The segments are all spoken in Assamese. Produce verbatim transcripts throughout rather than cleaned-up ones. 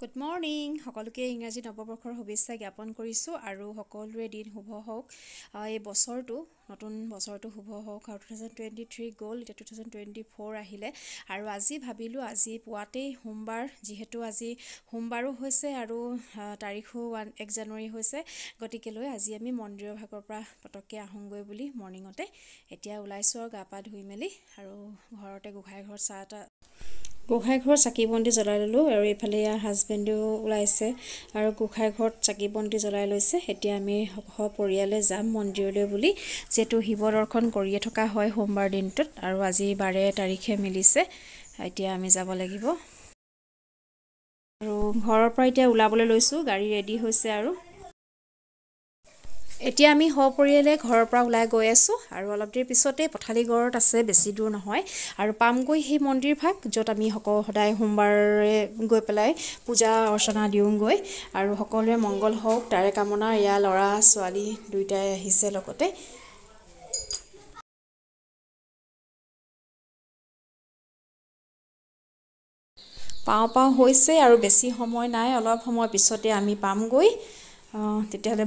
Good morning. সকলোকে ইংৰাজী নৱবৰ্ষৰ শুভেচ্ছা জ্ঞাপন কৰিছোঁ আৰু সকলোৰে দিন শুভ হওক। এই বছৰটো নতুন বছৰটো শুভ হওক আৰু টু থাউজেণ্ড টুৱেণ্টি থ্ৰী গ'ল, এতিয়া টু থাউজেণ্ড টুৱেণ্টি ফ'ৰ আহিলে আৰু আজি ভাবিলোঁ আজি পুৱাতেই সোমবাৰ, যিহেতু আজি সোমবাৰো হৈছে আৰু তাৰিখো ওৱান এক জানুৱাৰী হৈছে, গতিকেলৈ আজি আমি মন্দিৰৰ ভাগৰ পৰা পটককৈ আহোঁগৈ বুলি মৰ্ণিঙতে এতিয়া ওলাইছোঁ আৰু গা পা ধুই মেলি আৰু ঘৰতে গোঁসাই ঘৰত চাহ এটা গোঁসাই ঘৰত চাকি বন্তি জ্বলাই ল'লোঁ আৰু এইফালে ইয়াৰ হাজবেণ্ডেও ওলাইছে আৰু গোঁসাই ঘৰত চাকি বন্তি জ্বলাই লৈছে। এতিয়া আমি সপৰিয়ালে যাম মন্দিৰলৈ বুলি, যিহেতু শিৱ দৰ্শন কৰিয়ে থকা হয় সোমবাৰ দিনটোত আৰু আজি বাৰে তাৰিখে মিলিছে। এতিয়া আমি যাব লাগিব আৰু ঘৰৰ পৰা এতিয়া ওলাবলৈ লৈছোঁ, গাড়ী ৰেডি হৈছে আৰু এতিয়া আমি সপৰিয়ালে ঘৰৰ পৰা ওলাই গৈ আছোঁ আৰু অলপ দেৰি পিছতে পথালিগড়ত আছে, বেছি দূৰ নহয় আৰু পামগৈ সেই মন্দিৰ ভাগ য'ত আমি সকলো সদায় সোমবাৰে গৈ পেলাই পূজা অৰ্চনা দিওঁগৈ আৰু সকলোৰে মংগল হওক তাৰে কামনা। এয়া ল'ৰা ছোৱালী দুয়োটাই আহিছে লগতে। পাওঁ পাওঁ হৈছে আৰু বেছি সময় নাই, অলপ সময় পিছতে আমি পামগৈ। তেতিয়াহ'লে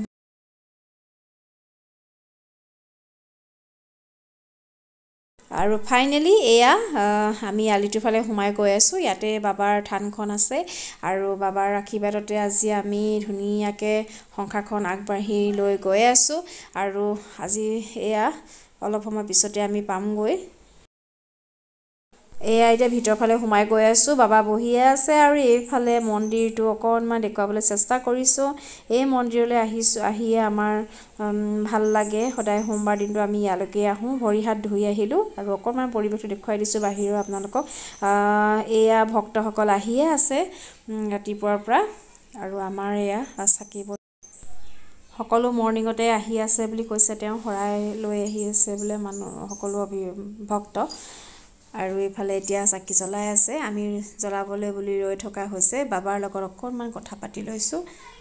আৰু ফাইনেলি এয়া আমি আলিটোৰ ফালে সোমাই গৈ আছোঁ। ইয়াতে বাবাৰ থানখন আছে আৰু বাবাৰ আশীৰ্বাদতে আজি আমি ধুনীয়াকৈ সংসাৰখন আগবাঢ়ি লৈ গৈ আছোঁ আৰু আজি এয়া অলপ সময় পিছতে আমি পামগৈ। এয়া এতিয়া ভিতৰ ফালে সোমাই গৈ আছোঁ, বাবা বহিয়ে আছে আৰু এইফালে মন্দিৰটো অকণমান দেখুৱাবলৈ চেষ্টা কৰিছোঁ। এই মন্দিৰলৈ আহিছোঁ, আহিয়ে আমাৰ ভাল লাগে। সদায় সোমবাৰ দিনটো আমি ইয়ালৈকে আহোঁ, ভৰি হাত ধুই আহিলোঁ আৰু অকণমান পৰিৱেশটো দেখুৱাই দিছোঁ বাহিৰৰ আপোনালোকক। এয়া ভক্তসকল আহিয়ে আছে ৰাতিপুৱাৰ পৰা আৰু আমাৰ এয়া চাকি সকলো মৰ্ণিঙতে আহি আছে বুলি কৈছে তেওঁ, শৰাই লৈ আহি আছে বোলে মানুহ সকলো অভি ভক্ত আৰু এইফালে এতিয়া চাকি জ্বলাই আছে। আমি জ্বলাবলৈ বুলি ৰৈ থকা হৈছে। বাবাৰ লগত অকণমান কথা পাতি লৈছোঁ।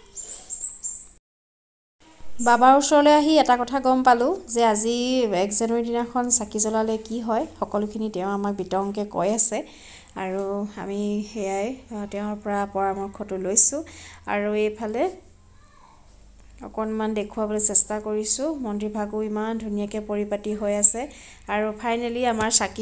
বাবাৰ ওচৰলৈ আহি এটা কথা গম পালোঁ যে আজি এক জানুৱাৰী দিনাখন চাকি জ্বলালে কি হয়, সকলোখিনি তেওঁ আমাক বিতংকৈ কৈ আছে আৰু আমি সেয়াই তেওঁৰ পৰা পৰামৰ্শটো লৈছোঁ আৰু এইফালে অকণমান দেখুৱাবলৈ চেষ্টা কৰিছোঁ। মন্দিৰ ভাগো ইমান ধুনীয়াকৈ পৰিপাটি হৈ আছে আৰু ফাইনেলি আমাৰ চাকি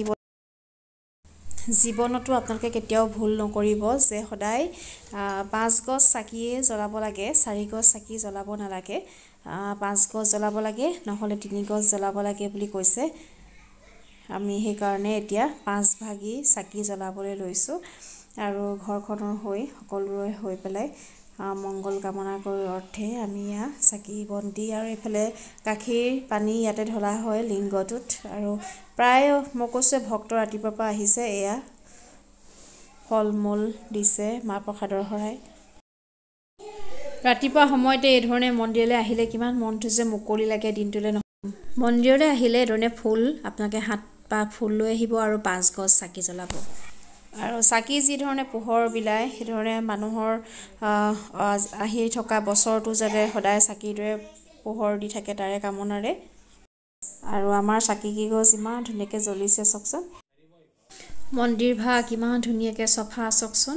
জীৱনতো আপোনালোকে কেতিয়াও ভুল নকৰিব যে সদায় পাঁচ গছ চাকিয়ে জ্বলাব লাগে, চাৰি গছ চাকি জ্বলাব নালাগে। পাঁচ গছ জ্বলাব লাগে, নহ'লে তিনি গছ জ্বলাব লাগে বুলি কৈছে। আমি সেইকাৰণে এতিয়া পাঁচ ভাগি চাকি জ্বলাবলৈ লৈছোঁ আৰু ঘৰখনৰ হৈ সকলোৰে হৈ পেলাই মংগল কামনা কৰাৰ অৰ্থে আমি ইয়াত চাকি বন্তি আৰু এইফালে গাখীৰ পানী ইয়াতে ঢলা হয় লিংগটোত আৰু প্ৰায় মই কৈছোঁ ভক্ত ৰাতিপুৱাৰ পৰা আহিছে। এয়া ফল মূল দিছে, মাহ প্ৰসাদৰ শৰাই। ৰাতিপুৱা সময়তে এই ধৰণে মন্দিৰলৈ আহিলে কিমান মনটো যে মুকলি লাগে দিনটোলৈ। নহয় মন্দিৰলৈ আহিলে এই ধৰণে ফুল আপোনালোকে হাত পা ফুল লৈ আহিব আৰু পাঁচ গছ চাকি জ্বলাব আৰু চাকি যি ধৰণে পোহৰ বিলায় সেইধৰণে মানুহৰ আহি থকা বছৰটো যাতে সদায় চাকিৰ দৰে পোহৰ দি থাকে তাৰে কামনাৰে। আৰু আমাৰ চাকি কেইগছ ইমান ধুনীয়াকৈ জ্বলিছে চাওকচোন, মন্দিৰ ভাগ ইমান ধুনীয়াকৈ চফা চাওকচোন।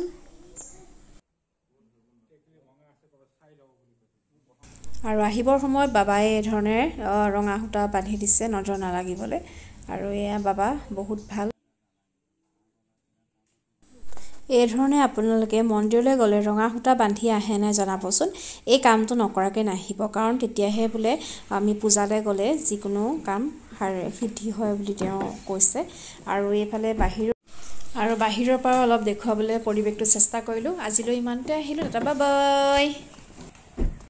আৰু আহিবৰ সময়ত বাবাই এই ধৰণে ৰঙা সূতা বান্ধি দিছে নজৰ নালাগিবলৈ আৰু এয়া বাবা বহুত ভাল। এই ধৰণে আপোনালোকে মন্দিৰলৈ গ'লে ৰঙা সূতা বান্ধি আহে নাই জনাবচোন। এই কামটো নকৰাকৈ নাহিব, কাৰণ তেতিয়াহে বোলে আমি পূজালৈ গ'লে যিকোনো কাম সিদ্ধি হয় বুলি তেওঁ কৈছে। আৰু এইফালে বাহিৰ আৰু বাহিৰৰ পৰা অলপ দেখুৱাবলৈ পৰিৱেশটো চেষ্টা কৰিলোঁ। আজিলৈ ইমানতে আহিলোঁ, টাটা বাই বাই।